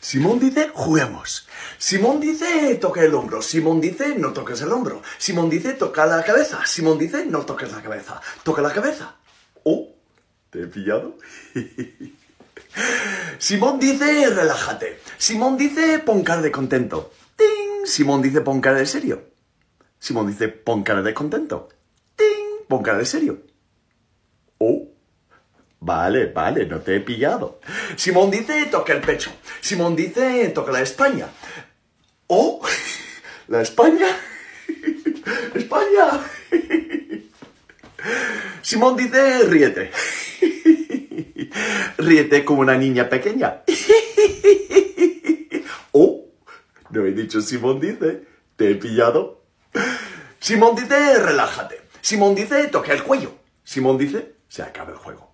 Simón dice, juguemos. Simón dice, toca el hombro. Simón dice, no toques el hombro. Simón dice, toca la cabeza. Simón dice, no toques la cabeza. Toca la cabeza. Oh, ¿te he pillado? Simón dice, relájate. Simón dice, pon cara de contento. ¡Ting! Simón dice, pon cara de serio. Simón dice, pon cara de contento. ¡Ting! Pon cara de serio. Oh. Vale, no te he pillado. Simón dice, toca el pecho. Simón dice, toca la España. ¡Oh! ¿La España? ¡España! Simón dice, ríete. Ríete como una niña pequeña. ¡Oh! No he dicho Simón dice. ¿Te he pillado? Simón dice, relájate. Simón dice, toca el cuello. Simón dice, se acaba el juego.